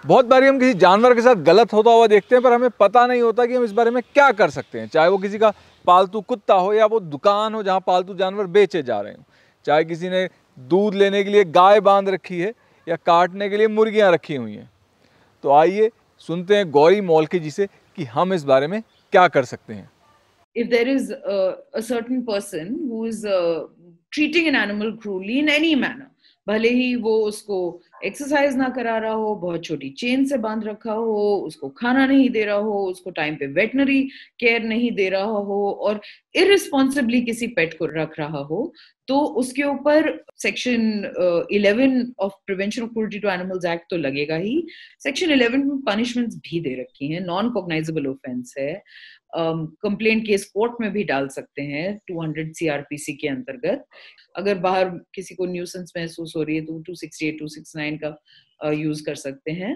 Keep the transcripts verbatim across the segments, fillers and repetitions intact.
बहुत बारी हम किसी जानवर के साथ गलत होता हुआ देखते हैं, पर हमें पता नहीं होता कि हम इस बारे में क्या कर सकते हैं। चाहे वो किसी का पालतू कुत्ता हो या वो दुकान हो जहाँ पालतू जानवर बेचे जा रहे हों, चाहे किसी ने दूध लेने के लिए गाय बांध रखी है या काटने के लिए मुर्गियाँ रखी हुई हैं। तो आइए सुनते हैं गौरी मौलकी जी से कि हम इस बारे में क्या कर सकते हैं। If there is a, a certain person who is uh, treating an animal cruelly in any manner, भले ही वो उसको एक्सरसाइज ना करा रहा हो, बहुत छोटी चेन से बांध रखा हो, उसको खाना नहीं दे रहा हो, उसको टाइम पे वेटनरी केयर नहीं दे रहा हो और इररिस्पॉन्सिबली किसी पेट को रख रहा हो, तो उसके ऊपर section eleven of prevention of cruelty to animals act तो लगेगा ही। सेक्शन इलेवन में पनिशमेंट्स भी दे रखी हैं, नॉन कॉग्नाइजेबल ऑफेंस है, कंप्लेंट केस कोर्ट में भी डाल सकते हैं टू हंड्रेड सीआरपीसी के अंतर्गत। अगर बाहर किसी को न्यूसेंस महसूस हो रही है तो two sixty eight, two sixty nine का यूज uh, कर सकते हैं।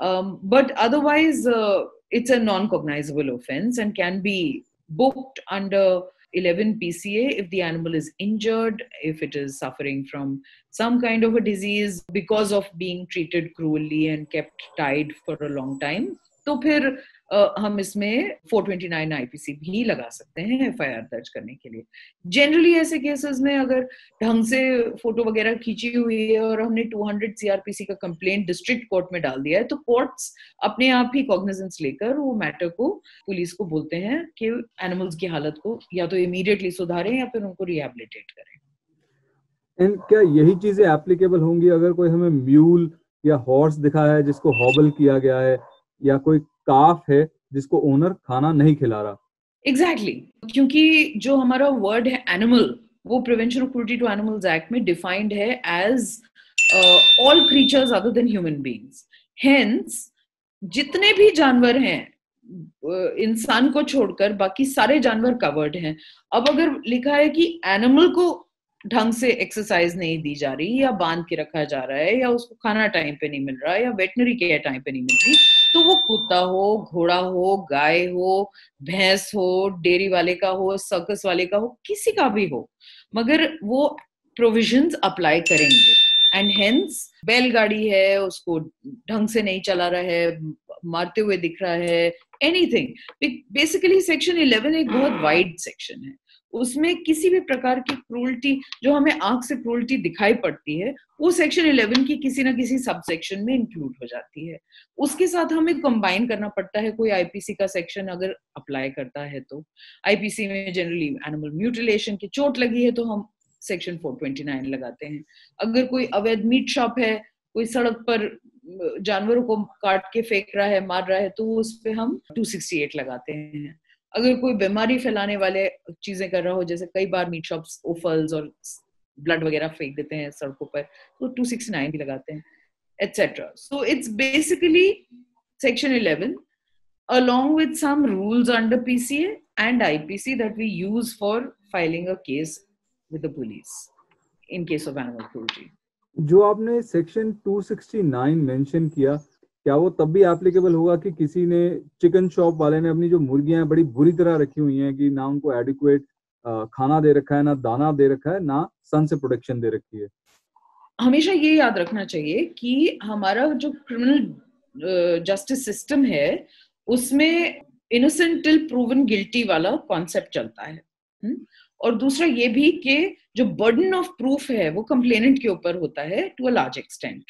But otherwise it's a non cognizable offence and can be booked under eleven P C A if the animal is injured, if it is suffering from some kind of a disease because of being treated cruelly and kept tied for a long time. तो फिर Uh, हम इसमें four twenty nine IPC भी लगा सकते हैं FIR दर्ज करने के लिए। जनरली ऐसे केसेस में अगर ढंग से फोटो वगैरह खींची हुई है और हमने टू हंड्रेड सीआरपीसी का कंप्लेंट डिस्ट्रिक्ट कोर्ट में डाल दिया है, तो कोर्ट्स अपने आप ही कॉग्निजेंस लेकर वो मैटर को पुलिस को बोलते हैं कि एनिमल्स की हालत को या तो इमीडिएटली सुधारें या फिर उनको रिहेबिलिटेट करें। एंड क्या यही चीजें एप्लीकेबल होंगी अगर कोई हमें म्यूल या हॉर्स दिखा है जिसको हॉबल किया गया है, या कोई काफ है जिसको ओनर खाना नहीं खिला रहा? Exactly exactly. क्योंकि जो हमारा वर्ड है एनिमल, वो prevention of cruelty to animals act में डिफाइंड है as all creatures other than human beings. Hence जितने भी जानवर हैं, uh, इंसान को छोड़कर बाकी सारे जानवर कवर्ड हैं। अब अगर लिखा है कि एनिमल को ढंग से एक्सरसाइज नहीं दी जा रही, या बांध के रखा जा रहा है, या उसको खाना टाइम पे नहीं मिल रहा, या वेटनरी केयर टाइम पे नहीं मिल रही, तो वो कुत्ता हो, घोड़ा हो, गाय हो, भैंस हो, डेयरी वाले का हो, सर्कस वाले का हो, किसी का भी हो, मगर वो प्रोविजंस अप्लाई करेंगे। एंड हेंस बैलगाड़ी है, उसको ढंग से नहीं चला रहा है, मारते हुए दिख रहा है, एनीथिंग। बेसिकली सेक्शन इलेवन एक बहुत वाइड सेक्शन है, उसमें किसी भी प्रकार की क्रूरटी जो हमें आंख से क्रूरटी दिखाई पड़ती है, वो सेक्शन इलेवन की किसी ना किसी सब सेक्शन में इंक्लूड हो जाती है। उसके साथ हमें कंबाइन करना पड़ता है, कोई आईपीसी का सेक्शन अगर अप्लाई करता है तो। आईपीसी में जनरली एनिमल म्यूटिलेशन की चोट लगी है तो हम सेक्शन फोर ट्वेंटी नाइन लगाते हैं। अगर कोई अवैध मीट शॉप है, कोई सड़क पर जानवरों को काट के फेंक रहा है, मार रहा है, तो उस पे हम टू सिक्सटी एट लगाते हैं। अगर कोई बीमारी फैलाने वाले चीजें कर रहा हो, जैसे कई बार मीट शॉप्स ओफल्स और ब्लड वगैरह फेंक देते हैं सड़कों पर, तो टू सिक्सटी नाइन भी लगाते हैं, etcetera. So it's basically section eleven along with some rules under P C A and I P C that we use for filing a case with the police in case of animal cruelty. जो आपने section two sixty nine mention किया, क्या वो तब भी applicable होगा कि किसी ने चिकन शॉप वाले ने अपनी जो मुर्गियां बड़ी बुरी तरह रखी हुई हैं कि ना उनको एडिक्वेट खाना दे रखा है, ना दाना दे रखा है, ना सन से प्रोटेक्शन दे रखी है? हमेशा ये याद रखना चाहिए कि हमारा जो क्रिमिनल जस्टिस सिस्टम है उसमें इनोसेंट टिल प्रूवन गिल्टी वाला कॉन्सेप्ट चलता है। हुँ? और दूसरा ये भी कि जो बर्डन ऑफ प्रूफ है वो कंप्लेनेंट के ऊपर होता है टू अ लार्ज एक्सटेंट।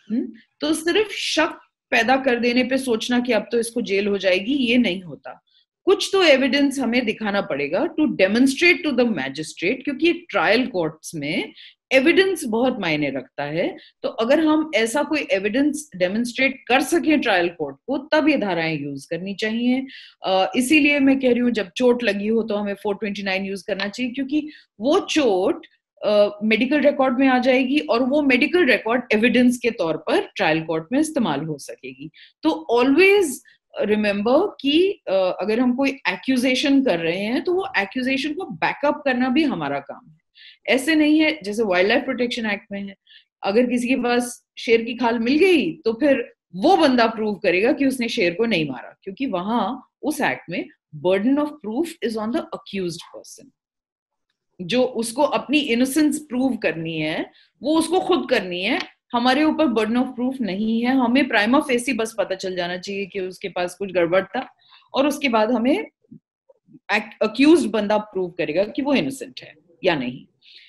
तो सिर्फ शक पैदा कर देने पे सोचना कि अब तो इसको जेल हो जाएगी, ये नहीं होता। कुछ तो एविडेंस हमें दिखाना पड़ेगा to demonstrate to the magistrate, क्योंकि ट्रायल कोर्ट्स में एविडेंस बहुत मायने रखता है। तो अगर हम ऐसा कोई एविडेंस डेमोन्स्ट्रेट कर सकें ट्रायल कोर्ट को, तब ये धाराएं यूज करनी चाहिए। uh, इसीलिए मैं कह रही हूँ जब चोट लगी हो तो हमें फोर ट्वेंटी नाइन यूज करना चाहिए, क्योंकि वो चोट मेडिकल uh, रिकॉर्ड में आ जाएगी और वो मेडिकल रिकॉर्ड एविडेंस के तौर पर ट्रायल कोर्ट में इस्तेमाल हो सकेगी। तो ऑलवेज रिमेंबर कि uh, अगर हम कोई एक्यूजेशन कर रहे हैं तो वो एक्यूजेशन को बैकअप करना भी हमारा काम है। ऐसे नहीं है जैसे वाइल्ड लाइफ प्रोटेक्शन एक्ट में है, अगर किसी के पास शेर की खाल मिल गई तो फिर वो बंदा प्रूव करेगा कि उसने शेर को नहीं मारा, क्योंकि वहां उस एक्ट में burden of proof is on the accused person. जो उसको अपनी इनोसेंस प्रूव करनी है वो उसको खुद करनी है, हमारे ऊपर बर्डन ऑफ प्रूफ नहीं है, हमें प्राइमा फेसी बस पता चल जाना चाहिए कि उसके पास कुछ गड़बड़ था, और उसके बाद हमें अक्यूज्ड बंदा प्रूव करेगा कि वो इनोसेंट है या नहीं।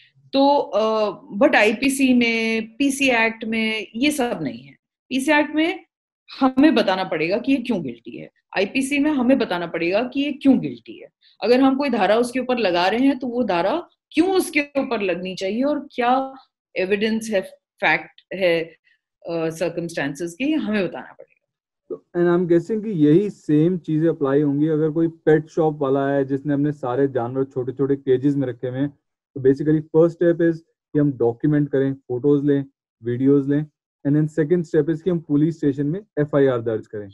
तो बट आईपीसी में, पीसी एक्ट में ये सब नहीं है। पीसी एक्ट में हमें बताना पड़ेगा कि ये क्यों गिल्टी है, आईपीसी में हमें बताना पड़ेगा कि ये क्यों गिल्टी है। अगर हम कोई धारा उसके ऊपर लगा रहे हैं तो वो धारा क्यों उसके ऊपर लगनी चाहिए और क्या एविडेंस है, फैक्ट है, सर्कमस्टेंसेस की, हमें बताना पड़ेगा। तो एंड आई एम गेसिंग कि यही सेम चीजें अप्लाई होंगी अगर कोई पेट शॉप वाला है जिसने अपने सारे जानवर छोटे छोटे केजेस में रखे हुए हैं। तो बेसिकली फर्स्ट स्टेप इज कि हम डॉक्यूमेंट करें, फोटोज लें, वीडियोज लें, and then second step is कि हम पुलिस स्टेशन में एफआईआर दर्ज करें।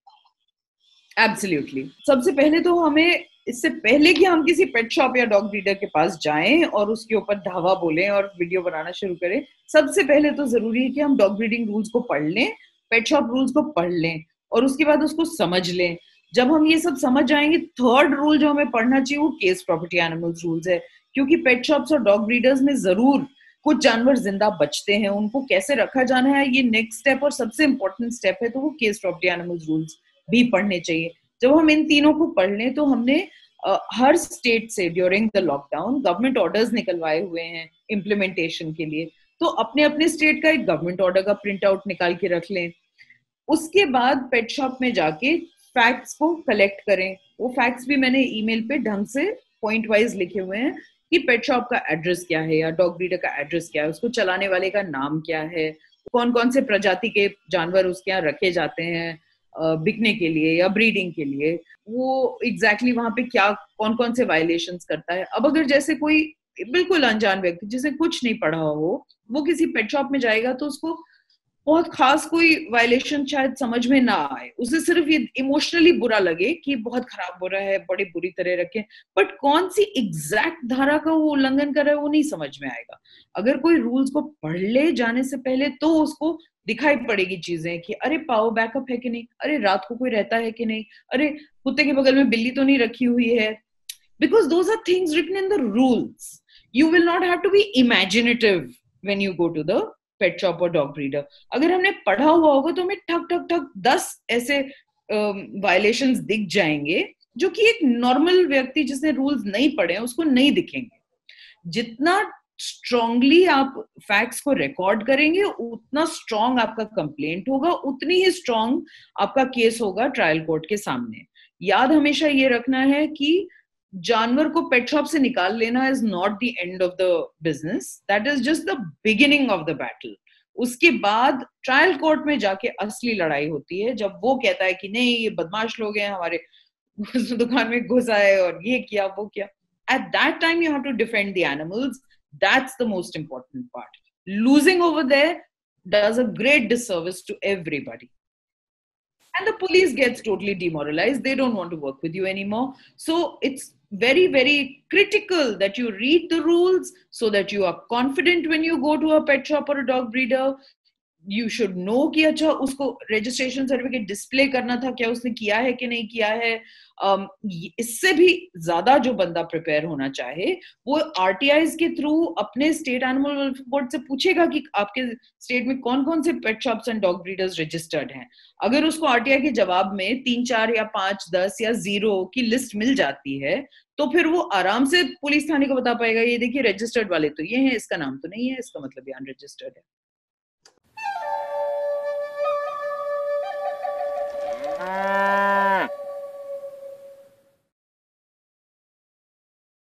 एब्सोल्युटली। सबसे पहले तो हमें, इससे पहले कि हम किसी पेट शॉप या डॉग ब्रीडर के पास जाएं और उसके ऊपर धावा बोलें और वीडियो बनाना शुरू करें, सबसे पहले तो जरूरी है कि हम डॉग ब्रीडिंग रूल्स को पढ़ लें, पेट शॉप रूल्स को पढ़ लें और उसके बाद उसको समझ लें। जब हम ये सब समझ जाएंगे, थर्ड रूल जो हमें पढ़ना चाहिए वो केस प्रॉपर्टी एनिमल्स रूल्स है, क्योंकि पेट शॉप्स और डॉग ब्रीडर्स में जरूर कुछ जानवर जिंदा बचते हैं, उनको कैसे रखा जाना है ये नेक्स्ट स्टेप और सबसे इंपॉर्टेंट स्टेप है, तो वो केस प्रॉपर्टी एनिमल्स रूल्स भी पढ़ने चाहिए। जब हम इन तीनों को पढ़ लें तो हमने uh, हर स्टेट से during the lockdown government orders निकलवाए हुए हैं इम्प्लीमेंटेशन के लिए, तो अपने अपने स्टेट का एक गवर्नमेंट ऑर्डर का प्रिंट आउट निकाल के रख लें। उसके बाद पेट शॉप में जाके फैक्ट्स को कलेक्ट करें। वो फैक्ट्स भी मैंने ईमेल पे ढंग से पॉइंट वाइज लिखे हुए हैं कि पेट शॉप का एड्रेस क्या है या डॉग ब्रीडर का एड्रेस क्या है, उसको चलाने वाले का नाम क्या है, कौन कौन से प्रजाति के जानवर उसके यहाँ रखे जाते हैं बिकने के लिए या ब्रीडिंग के लिए, वो एग्जैक्टली exactly वहां पे क्या कौन कौन से वायलेशंस करता है। अब अगर जैसे कोई बिल्कुल अनजान व्यक्ति जिसे कुछ नहीं पढ़ा हो वो किसी पेट शॉप में जाएगा तो उसको बहुत खास कोई वायलेशन शायद समझ में ना आए, उसे सिर्फ ये इमोशनली बुरा लगे कि बहुत खराब हो रहा है, बड़ी बुरी तरह रखे, बट कौन सी एग्जैक्ट धारा का वो उल्लंघन कर रहा है वो नहीं समझ में आएगा। अगर कोई रूल्स को पढ़ ले जाने से पहले तो उसको दिखाई पड़ेगी चीजें कि अरे पावर बैकअप है कि नहीं, अरे रात को कोई रहता है कि नहीं, अरे कुत्ते के बगल में बिल्ली तो नहीं रखी हुई है, because those are things written in the rules. You will not have to be imaginative when you go to the pet shop और डॉग ब्रीडर। अगर हमने पढ़ा हुआ होगा तो हमें ठक ठक ठक दस ऐसे वायलेशंस uh, दिख जाएंगे जो कि एक नॉर्मल व्यक्ति जिसने रूल्स नहीं पढ़े हैं उसको नहीं दिखेंगे। जितना स्ट्रांगली आप फैक्ट्स को रिकॉर्ड करेंगे उतना स्ट्रांग आपका कंप्लेंट होगा, उतनी ही स्ट्रांग आपका केस होगा ट्रायल कोर्ट के सामने। याद हमेशा ये रखना है कि जानवर को पेट शॉप से निकाल लेना is not the end of the business, that is just the beginning of the battle. उसके बाद ट्रायल कोर्ट में जाके असली लड़ाई होती है, जब वो कहता है कि नहीं ये बदमाश लोग हैं हमारे दुकान में घुस आए और ये किया वो किया। At that time you have to defend the animals. That's the most important part. Losing over there does a great disservice to everybody. And the police gets totally demoralized. They don't want to work with you anymore. So it's very, very critical that you read the rules so that you are confident when you go to a pet shop or a dog breeder. You should know कि अच्छा उसको registration certificate display करना था, क्या उसने किया है कि नहीं किया है। um, इससे भी ज्यादा जो बंदा प्रिपेयर होना चाहे वो आरटीआईज के थ्रू अपने स्टेट एनिमल वेलफेयर बोर्ड से पूछेगा कि आपके स्टेट में कौन कौन से pet shops and dog breeders registered हैं। अगर उसको आरटीआई के जवाब में तीन चार या पांच दस या जीरो की लिस्ट मिल जाती है तो फिर वो आराम से पुलिस थाने को बता पाएगा ये देखिए रजिस्टर्ड वाले तो ये हैं, इसका नाम तो नहीं है, इसका मतलब ये अनरजिस्टर्ड है।